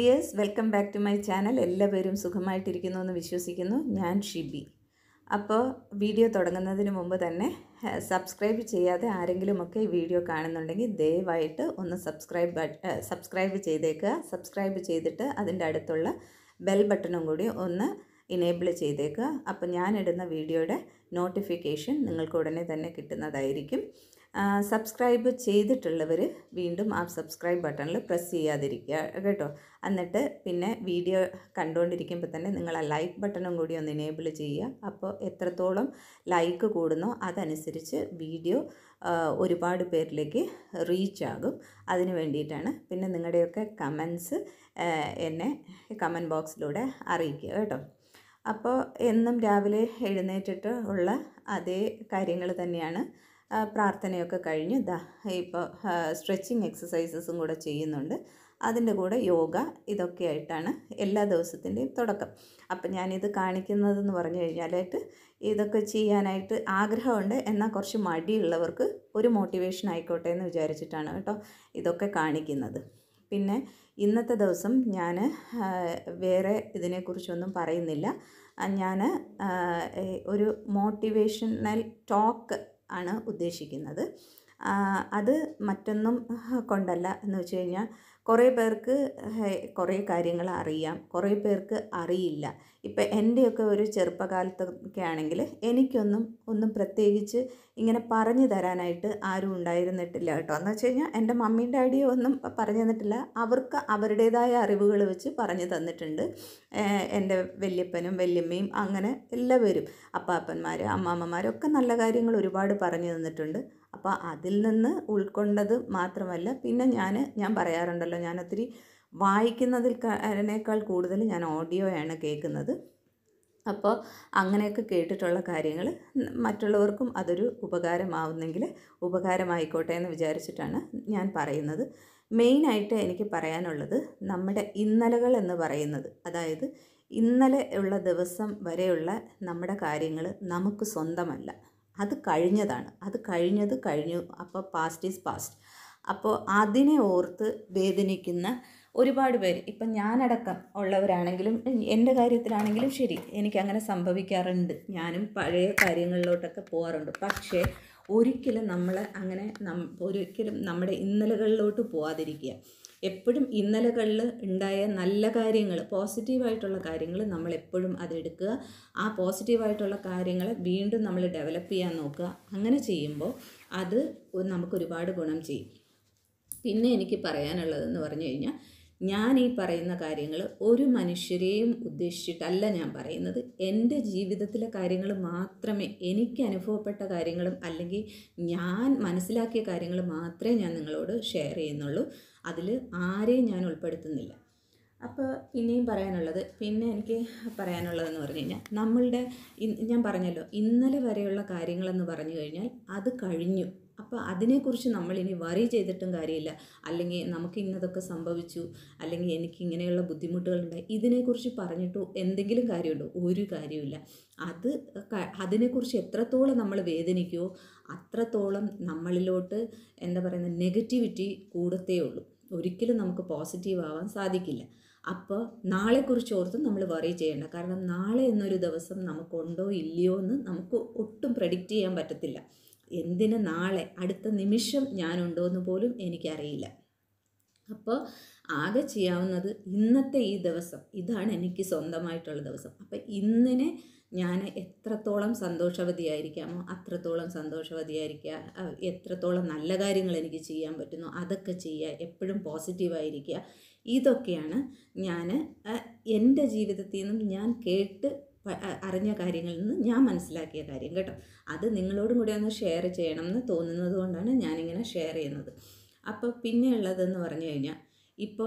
dears, welcome back to my channel. എല്ലാവരും സുഖമായിട്ടിരിക്കുന്നു എന്ന് വിശ്വസിക്കുന്നു. ഞാൻ ഷിബി. അപ്പോൾ വീഡിയോ തുടങ്ങുന്നതിന് മുമ്പ് തന്നെ സബ്സ്ക്രൈബ് ചെയ്യാതെ ആരെങ്കിലുമൊക്കെ ഈ വീഡിയോ കാണുന്നുണ്ടെങ്കിൽ ദയവായിട്ട് ഒന്ന് സബ്സ്ക്രൈബ് ചെയ്തേക്കുക. സബ്സ്ക്രൈബ് ചെയ്തിട്ട് അതിൻ്റെ അടുത്തുള്ള ബെൽ ബട്ടണും കൂടി ഒന്ന് ഇനേബിൾ ചെയ്തേക്കുക. അപ്പോൾ ഞാനിടുന്ന വീഡിയോയുടെ നോട്ടിഫിക്കേഷൻ നിങ്ങൾക്ക് ഉടനെ തന്നെ കിട്ടുന്നതായിരിക്കും. സബ്സ്ക്രൈബ് ചെയ്തിട്ടുള്ളവർ വീണ്ടും ആ സബ്സ്ക്രൈബ് ബട്ടണിൽ പ്രസ് ചെയ്യാതിരിക്കുക കേട്ടോ. എന്നിട്ട് പിന്നെ വീഡിയോ കണ്ടുകൊണ്ടിരിക്കുമ്പോൾ തന്നെ നിങ്ങൾ ആ ലൈക്ക് ബട്ടണും കൂടി ഒന്ന് ഇനേബിൾ ചെയ്യുക. അപ്പോൾ എത്രത്തോളം ലൈക്ക് കൂടുന്നോ അതനുസരിച്ച് വീഡിയോ ഒരുപാട് പേരിലേക്ക് റീച്ച് ആകും. അതിന് വേണ്ടിയിട്ടാണ്. പിന്നെ നിങ്ങളുടെയൊക്കെ കമൻസ് എന്നെ കമൻറ്റ് ബോക്സിലൂടെ അറിയിക്കുക കേട്ടോ. അപ്പോൾ എന്നും രാവിലെ എഴുന്നേറ്റിട്ട് ഉള്ള അതേ കാര്യങ്ങൾ തന്നെയാണ്. പ്രാർത്ഥനയൊക്കെ കഴിഞ്ഞ് ഇപ്പോൾ സ്ട്രെച്ചിങ് എക്സസൈസസും കൂടെ ചെയ്യുന്നുണ്ട്. അതിൻ്റെ കൂടെ യോഗ, ഇതൊക്കെ ആയിട്ടാണ് എല്ലാ ദിവസത്തിൻ്റെയും തുടക്കം. അപ്പം ഞാനിത് കാണിക്കുന്നതെന്ന് പറഞ്ഞു കഴിഞ്ഞാലായിട്ട് ഇതൊക്കെ ചെയ്യാനായിട്ട് ആഗ്രഹമുണ്ട്, എന്നാൽ കുറച്ച് മടിയുള്ളവർക്ക് ഒരു മോട്ടിവേഷൻ ആയിക്കോട്ടെ എന്ന് വിചാരിച്ചിട്ടാണ് കേട്ടോ ഇതൊക്കെ കാണിക്കുന്നത്. പിന്നെ ഇന്നത്തെ ദിവസം ഞാൻ വേറെ ഇതിനെക്കുറിച്ചൊന്നും പറയുന്നില്ല. ഞാൻ ഒരു മോട്ടിവേഷണൽ ടോക്ക് ആണ് ഉദ്ദേശിക്കുന്നത്. അത് മറ്റൊന്നും കൊണ്ടല്ല എന്ന് വെച്ച് കഴിഞ്ഞാൽ കുറേ പേർക്ക് കുറേ കാര്യങ്ങൾ അറിയാം, കുറേ പേർക്ക് അറിയില്ല. ഇപ്പം എൻ്റെയൊക്കെ ഒരു ചെറുപ്പകാലത്തൊക്കെ ആണെങ്കിൽ ഒന്നും പ്രത്യേകിച്ച് ഇങ്ങനെ പറഞ്ഞു തരാനായിട്ട് ആരും ഉണ്ടായിരുന്നിട്ടില്ല കേട്ടോ. എന്ന് വെച്ച് കഴിഞ്ഞാൽ എൻ്റെ മമ്മിയും ഡാഡിയോ ഒന്നും പറഞ്ഞു തന്നിട്ടില്ല. അവർക്ക് അവരുടേതായ അറിവുകൾ വെച്ച് പറഞ്ഞു തന്നിട്ടുണ്ട്. എൻ്റെ വല്യപ്പനും വല്യമ്മയും അങ്ങനെ എല്ലാവരും, അപ്പാപ്പന്മാർ അമ്മാമ്മമാരൊക്കെ നല്ല കാര്യങ്ങൾ ഒരുപാട് പറഞ്ഞു തന്നിട്ടുണ്ട്. അപ്പോൾ അതിൽ നിന്ന് ഉൾക്കൊണ്ടത് മാത്രമല്ല, പിന്നെ ഞാൻ പറയാറുണ്ടല്ലോ, ഞാൻ ഒത്തിരി വായിക്കുന്നതിനേക്കാൾ കൂടുതൽ ഞാൻ ഓഡിയോയാണ് കേൾക്കുന്നത്. അപ്പോൾ അങ്ങനെയൊക്കെ കേട്ടിട്ടുള്ള കാര്യങ്ങൾ മറ്റുള്ളവർക്കും അതൊരു ഉപകാരമാവുന്നെങ്കിൽ ഉപകാരമായിക്കോട്ടെ എന്ന് വിചാരിച്ചിട്ടാണ് ഞാൻ പറയുന്നത്. മെയിനായിട്ട് എനിക്ക് പറയാനുള്ളത് നമ്മുടെ ഇന്നലകൾ എന്ന് പറയുന്നത്, അതായത് ഇന്നലെ ഉള്ള ദിവസം വരെയുള്ള നമ്മുടെ കാര്യങ്ങൾ നമുക്ക് സ്വന്തമല്ല. അത് കഴിഞ്ഞതാണ്, അത് കഴിഞ്ഞു. അപ്പോൾ പാസ്റ്റ് ഈസ് പാസ്റ്റ്. അപ്പോൾ അതിനെ ഓർത്ത് വേദനിക്കുന്ന ഒരുപാട് പേര്, ഇപ്പം ഞാനടക്കം ഉള്ളവരാണെങ്കിലും എൻ്റെ കാര്യത്തിലാണെങ്കിലും ശരി, എനിക്കങ്ങനെ സംഭവിക്കാറുണ്ട്. ഞാനും പഴയ കാര്യങ്ങളിലോട്ടൊക്കെ പോകാറുണ്ട്. പക്ഷേ ഒരിക്കലും ഒരിക്കലും നമ്മുടെ ഇന്നലകളിലോട്ട് പോകാതിരിക്കുക. എപ്പോഴും ഇന്നലകളിൽ ഉണ്ടായ നല്ല കാര്യങ്ങൾ, പോസിറ്റീവായിട്ടുള്ള കാര്യങ്ങൾ നമ്മളെപ്പോഴും അതെടുക്കുക. ആ പോസിറ്റീവായിട്ടുള്ള കാര്യങ്ങളെ വീണ്ടും നമ്മൾ ഡെവലപ്പ് ചെയ്യാൻ നോക്കുക. അങ്ങനെ ചെയ്യുമ്പോൾ അത് നമുക്കൊരുപാട് ഗുണം ചെയ്യും. പിന്നെ എനിക്ക് പറയാനുള്ളതെന്ന് പറഞ്ഞു കഴിഞ്ഞാൽ, ഞാൻ ഈ പറയുന്ന കാര്യങ്ങൾ ഒരു മനുഷ്യരെയും ഉദ്ദേശിച്ചിട്ടല്ല ഞാൻ പറയുന്നത്. എൻ്റെ ജീവിതത്തിലെ കാര്യങ്ങൾ മാത്രമേ, എനിക്ക് അനുഭവപ്പെട്ട കാര്യങ്ങളും അല്ലെങ്കിൽ ഞാൻ മനസ്സിലാക്കിയ കാര്യങ്ങൾ മാത്രമേ ഞാൻ നിങ്ങളോട് ഷെയർ ചെയ്യുന്നുള്ളൂ. അതിൽ ആരെയും ഞാൻ ഉൾപ്പെടുത്തുന്നില്ല. അപ്പോൾ പിന്നെയും എനിക്ക് പറയാനുള്ളതെന്ന് പറഞ്ഞു കഴിഞ്ഞാൽ, ഞാൻ പറഞ്ഞല്ലോ, ഇന്നലെ വരെയുള്ള കാര്യങ്ങളെന്ന് പറഞ്ഞു കഴിഞ്ഞാൽ അത് കഴിഞ്ഞു. അപ്പോൾ അതിനെക്കുറിച്ച് നമ്മളിനി വറി ചെയ്തിട്ടും കാര്യമില്ല. അല്ലെങ്കിൽ നമുക്ക് ഇന്നതൊക്കെ സംഭവിച്ചു, അല്ലെങ്കിൽ എനിക്ക് ഇങ്ങനെയുള്ള ബുദ്ധിമുട്ടുകളുണ്ടായി, ഇതിനെക്കുറിച്ച് പറഞ്ഞിട്ട് എന്തെങ്കിലും കാര്യമുണ്ടോ? ഒരു കാര്യമില്ല. അതിനെക്കുറിച്ച് എത്രത്തോളം നമ്മൾ വേദനിക്കുമോ അത്രത്തോളം നമ്മളിലോട്ട് നെഗറ്റിവിറ്റി കൂടത്തേ ഉള്ളൂ. ഒരിക്കലും നമുക്ക് പോസിറ്റീവ് ആവാൻ സാധിക്കില്ല. അപ്പോൾ നാളെക്കുറിച്ച് ഓർത്ത് നമ്മൾ വറി ചെയ്യേണ്ട. കാരണം നാളെ എന്നൊരു ദിവസം നമുക്കുണ്ടോ ഇല്ലയോ എന്ന് നമുക്ക് ഒട്ടും പ്രെഡിക്റ്റ് ചെയ്യാൻ പറ്റത്തില്ല. എന്തിന് നാളെ, അടുത്ത നിമിഷം ഞാനുണ്ടോ എന്ന് പോലും എനിക്കറിയില്ല. അപ്പോൾ ആകെ ചെയ്യാവുന്നത് ഇന്നത്തെ ഈ ദിവസം, ഇതാണ് എനിക്ക് സ്വന്തമായിട്ടുള്ള ദിവസം. അപ്പോൾ ഇന്നിനെ ഞാൻ എത്രത്തോളം സന്തോഷവതിയായിരിക്കാമോ അത്രത്തോളം സന്തോഷവതിയായിരിക്കുക. എത്രത്തോളം നല്ല കാര്യങ്ങൾ എനിക്ക് ചെയ്യാൻ പറ്റുന്നോ അതൊക്കെ ചെയ്യുക. എപ്പോഴും പോസിറ്റീവായിരിക്കുക. ഇതൊക്കെയാണ് ഞാൻ എൻ്റെ ജീവിതത്തിൽ നിന്നും ഞാൻ കേട്ട് അറിഞ്ഞ കാര്യങ്ങളിൽ നിന്ന് ഞാൻ മനസ്സിലാക്കിയ കാര്യം കേട്ടോ. അത് നിങ്ങളോടും കൂടി ഒന്ന് ഷെയർ ചെയ്യണം എന്ന് തോന്നുന്നത് കൊണ്ടാണ് ഞാനിങ്ങനെ ഷെയർ ചെയ്യുന്നത്. അപ്പോൾ പിന്നെ ഉള്ളതെന്ന് പറഞ്ഞു കഴിഞ്ഞാൽ, ഇപ്പോൾ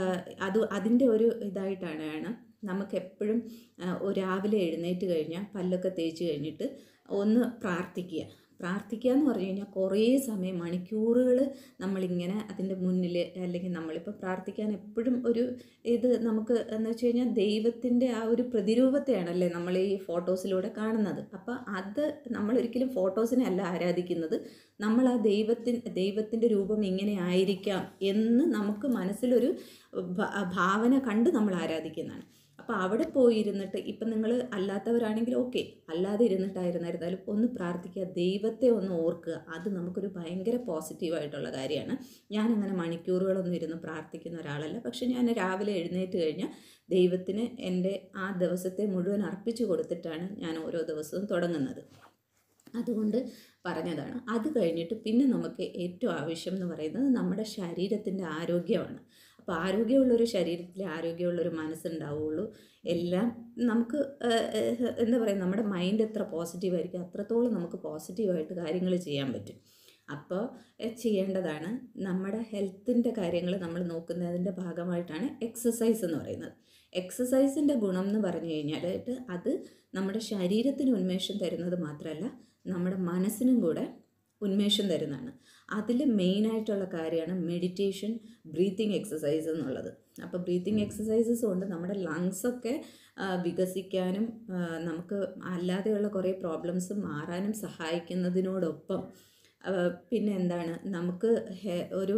അതിൻ്റെ ഒരു ഇതായിട്ടാണ് നമുക്കെപ്പോഴും രാവിലെ എഴുന്നേറ്റ് കഴിഞ്ഞാൽ പല്ലൊക്കെ തേച്ച് കഴിഞ്ഞിട്ട് ഒന്ന് പ്രാർത്ഥിക്കുക എന്ന് പറഞ്ഞു കഴിഞ്ഞാൽ കുറേ സമയം, മണിക്കൂറുകൾ നമ്മളിങ്ങനെ അതിൻ്റെ മുന്നിൽ, അല്ലെങ്കിൽ നമ്മളിപ്പോൾ പ്രാർത്ഥിക്കാൻ എപ്പോഴും ഇത് നമുക്ക് എന്ന് വെച്ച് കഴിഞ്ഞാൽ ദൈവത്തിൻ്റെ ആ ഒരു പ്രതിരൂപത്തെയാണല്ലേ നമ്മൾ ഈ ഫോട്ടോസിലൂടെ കാണുന്നത്. അപ്പോൾ അത് നമ്മളൊരിക്കലും ഫോട്ടോസിനെ അല്ല ആരാധിക്കുന്നത്. നമ്മൾ ആ ദൈവത്തിൻ്റെ രൂപം ഇങ്ങനെ ആയിരിക്കാം എന്ന് നമുക്ക് മനസ്സിലൊരു ഭാവന കണ്ട് നമ്മൾ ആരാധിക്കുന്നതാണ്. അപ്പോൾ അവിടെ പോയിരുന്നിട്ട് ഇപ്പം നിങ്ങൾ അല്ലാത്തവരാണെങ്കിൽ ഓക്കെ, അല്ലാതെ ഇരുന്നിട്ടായിരുന്നാലും ഒന്ന് പ്രാർത്ഥിക്കുക, ദൈവത്തെ ഒന്ന് ഓർക്കുക. അത് നമുക്കൊരു ഭയങ്കര പോസിറ്റീവായിട്ടുള്ള കാര്യമാണ്. ഞാനങ്ങനെ മണിക്കൂറുകളൊന്നും ഇരുന്ന് പ്രാർത്ഥിക്കുന്ന ഒരാളല്ല. പക്ഷെ ഞാൻ രാവിലെ എഴുന്നേറ്റ് കഴിഞ്ഞാൽ ദൈവത്തിന് എൻ്റെ ആ ദിവസത്തെ മുഴുവൻ അർപ്പിച്ചു കൊടുത്തിട്ടാണ് ഞാൻ ഓരോ ദിവസവും തുടങ്ങുന്നത്. അതുകൊണ്ട് പറഞ്ഞതാണ്. അത് കഴിഞ്ഞിട്ട് പിന്നെ നമുക്ക് ഏറ്റവും ആവശ്യം എന്ന് പറയുന്നത് നമ്മുടെ ശരീരത്തിൻ്റെ ആരോഗ്യമാണ്. അപ്പോൾ ആരോഗ്യമുള്ളൊരു ശരീരത്തിൽ ആരോഗ്യമുള്ളൊരു മനസ്സുണ്ടാവുള്ളൂ. എല്ലാം നമുക്ക് എന്താ പറയുക, നമ്മുടെ മൈൻഡ് എത്ര പോസിറ്റീവായിരിക്കും അത്രത്തോളം നമുക്ക് പോസിറ്റീവായിട്ട് കാര്യങ്ങൾ ചെയ്യാൻ പറ്റും. അപ്പോൾ ചെയ്യേണ്ടതാണ് നമ്മുടെ ഹെൽത്തിൻ്റെ കാര്യങ്ങൾ നമ്മൾ നോക്കുന്നതിൻ്റെ ഭാഗമായിട്ടാണ് എക്സസൈസ് എന്ന് പറയുന്നത്. എക്സസൈസിൻ്റെ ഗുണം എന്ന് പറഞ്ഞു കഴിഞ്ഞാൽ അത് നമ്മുടെ ശരീരത്തിന് ഉന്മേഷം തരുന്നത് മാത്രമല്ല നമ്മുടെ മനസ്സിനും കൂടെ ഉന്മേഷം തരുന്നതാണ്. അതിൽ മെയിനായിട്ടുള്ള കാര്യമാണ് മെഡിറ്റേഷൻ, ബ്രീത്തിങ് എക്സസൈസ് എന്നുള്ളത്. അപ്പോൾ ബ്രീത്തിങ് എക്സസൈസസ് കൊണ്ട് നമ്മുടെ ലങ്സൊക്കെ വികസിക്കാനും നമുക്ക് അല്ലാതെയുള്ള കുറേ പ്രോബ്ലംസ് മാറാനും സഹായിക്കുന്നതിനോടൊപ്പം പിന്നെ എന്താണ്, നമുക്ക് ഒരു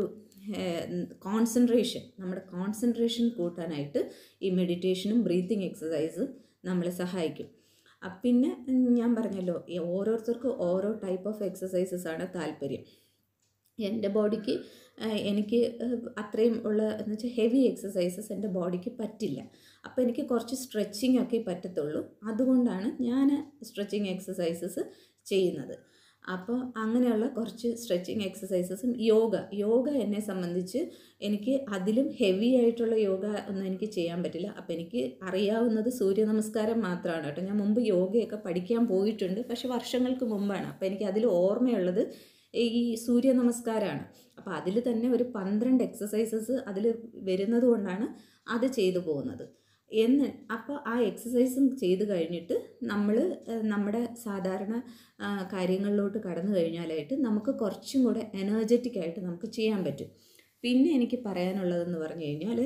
നമ്മുടെ കോൺസെൻട്രേഷൻ കൂട്ടാനായിട്ട് ഈ മെഡിറ്റേഷനും ബ്രീത്തിങ് എക്സസൈസും നമ്മളെ സഹായിക്കും. പിന്നെ ഞാൻ പറഞ്ഞല്ലോ, ഓരോരുത്തർക്കും ഓരോ ടൈപ്പ് ഓഫ് എക്സസൈസസ് ആണ് താല്പര്യം. എൻ്റെ ബോഡിക്ക് എനിക്ക് അത്രയും ഉള്ള എന്ന് വെച്ചാൽ ഹെവി എക്സസൈസസ് എൻ്റെ ബോഡിക്ക് പറ്റില്ല. അപ്പോൾ എനിക്ക് കുറച്ച് സ്ട്രെച്ചിങ് ഒക്കെ പറ്റത്തുള്ളൂ. അതുകൊണ്ടാണ് ഞാൻ സ്ട്രെച്ചിങ് എക്സസൈസസ് ചെയ്യുന്നത്. അപ്പോൾ അങ്ങനെയുള്ള കുറച്ച് സ്ട്രെച്ചിങ് എക്സസൈസസും യോഗ എന്നെ സംബന്ധിച്ച് എനിക്ക് അതിലും ഹെവി ആയിട്ടുള്ള യോഗ ഒന്നും എനിക്ക് ചെയ്യാൻ പറ്റില്ല. അപ്പോൾ എനിക്ക് അറിയാവുന്നത് സൂര്യ നമസ്കാരം മാത്രമാണ് കേട്ടോ. ഞാൻ മുമ്പ് യോഗയൊക്കെ പഠിക്കാൻ പോയിട്ടുണ്ട്, പക്ഷെ വർഷങ്ങൾക്ക് മുമ്പാണ്. അപ്പോൾ എനിക്ക് അതിൽ ഓർമ്മയുള്ളത് ഈ സൂര്യ നമസ്കാരമാണ്. അപ്പോൾ അതിൽ തന്നെ ഒരു 12 എക്സസൈസസ് അതിൽ വരുന്നത് കൊണ്ടാണ് അത് ചെയ്തു പോകുന്നത്. അപ്പോൾ ആ എക്സസൈസും ചെയ്ത് കഴിഞ്ഞിട്ട് നമ്മൾ നമ്മുടെ സാധാരണ കാര്യങ്ങളിലോട്ട് കടന്നു കഴിഞ്ഞാലായിട്ട് നമുക്ക് കുറച്ചും കൂടെ എനർജറ്റിക് ആയിട്ട് നമുക്ക് ചെയ്യാൻ പറ്റും. പിന്നെ എനിക്ക് പറയാനുള്ളതെന്ന് പറഞ്ഞു കഴിഞ്ഞാൽ,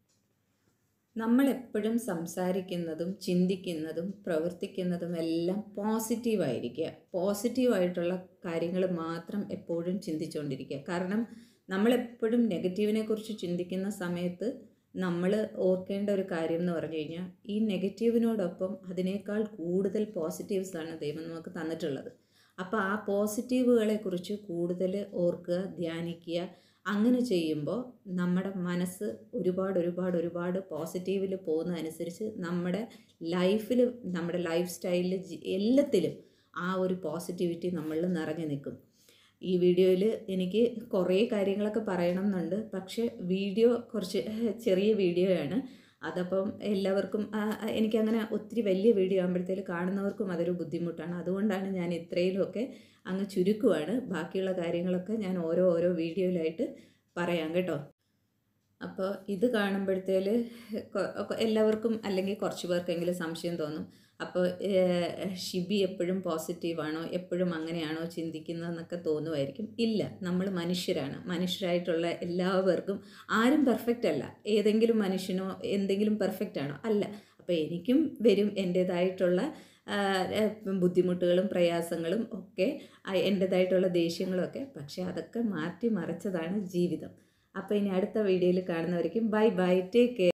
നമ്മളെപ്പോഴും സംസാരിക്കുന്നതും ചിന്തിക്കുന്നതും പ്രവർത്തിക്കുന്നതും എല്ലാം പോസിറ്റീവായിരിക്കുക. പോസിറ്റീവായിട്ടുള്ള കാര്യങ്ങൾ മാത്രം എപ്പോഴും ചിന്തിച്ചുകൊണ്ടിരിക്കുക. കാരണം നമ്മളെപ്പോഴും നെഗറ്റീവിനെ കുറിച്ച് ചിന്തിക്കുന്ന സമയത്ത് നമ്മൾ ഓർക്കേണ്ട ഒരു കാര്യം എന്ന് പറഞ്ഞു കഴിഞ്ഞാൽ, ഈ നെഗറ്റീവിനോടൊപ്പം അതിനേക്കാൾ കൂടുതൽ പോസിറ്റീവ്സാണ് ദൈവം നമുക്ക് തന്നിട്ടുള്ളത്. അപ്പോൾ ആ പോസിറ്റീവുകളെക്കുറിച്ച് കൂടുതൽ ഓർക്കുക, ധ്യാനിക്കുക. അങ്ങനെ ചെയ്യുമ്പോൾ നമ്മുടെ മനസ്സ് ഒരുപാട് പോസിറ്റീവിൽ പോകുന്നതനുസരിച്ച് നമ്മുടെ ലൈഫിൽ, നമ്മുടെ ലൈഫ് സ്റ്റൈലിൽ, എല്ലാത്തിലും ആ ഒരു പോസിറ്റിവിറ്റി നമ്മളിൽ നിറഞ്ഞു നിൽക്കും. ഈ വീഡിയോയിൽ എനിക്ക് കുറേ കാര്യങ്ങളൊക്കെ പറയണം എന്നുണ്ട്, പക്ഷേ വീഡിയോ കുറച്ച് ചെറിയ വീഡിയോയാണ്. അതപ്പം എല്ലാവർക്കും എനിക്കങ്ങനെ ഒത്തിരി വലിയ വീഡിയോ ആകുമ്പോഴത്തേക്ക് കാണുന്നവർക്കും അതൊരു ബുദ്ധിമുട്ടാണ്. അതുകൊണ്ടാണ് ഞാൻ ഇത്രയിലുമൊക്കെ അങ്ങ് ചുരുക്കുവാണ്. ബാക്കിയുള്ള കാര്യങ്ങളൊക്കെ ഞാൻ ഓരോ വീഡിയോയിലായിട്ട് പറയാം കേട്ടോ. അപ്പോൾ ഇത് കാണുമ്പോഴത്തേക്ക് എല്ലാവർക്കും അല്ലെങ്കിൽ കുറച്ച് പേർക്കെങ്കിലും സംശയം തോന്നും, അപ്പോൾ ഷിബി എപ്പോഴും പോസിറ്റീവാണോ, എപ്പോഴും അങ്ങനെയാണോ ചിന്തിക്കുന്നതെന്നൊക്കെ തോന്നുമായിരിക്കും. ഇല്ല, നമ്മൾ മനുഷ്യരായിട്ടുള്ള എല്ലാവർക്കും ആരും പെർഫെക്റ്റ് അല്ല. ഏതെങ്കിലും മനുഷ്യനോ എന്തെങ്കിലും പെർഫെക്റ്റ് ആണോ? അല്ല. അപ്പോൾ എനിക്കും വരും എൻ്റേതായിട്ടുള്ള ബുദ്ധിമുട്ടുകളും പ്രയാസങ്ങളും ഒക്കെ, എൻ്റേതായിട്ടുള്ള ദേഷ്യങ്ങളും ഒക്കെ. പക്ഷേ അതൊക്കെ മാറ്റി മറിച്ചതാണ് ജീവിതം. അപ്പോൾ ഇനി അടുത്ത വീഡിയോയിൽ കാണുന്നവരേക്കും ബൈ, ടേക്ക് കെയർ.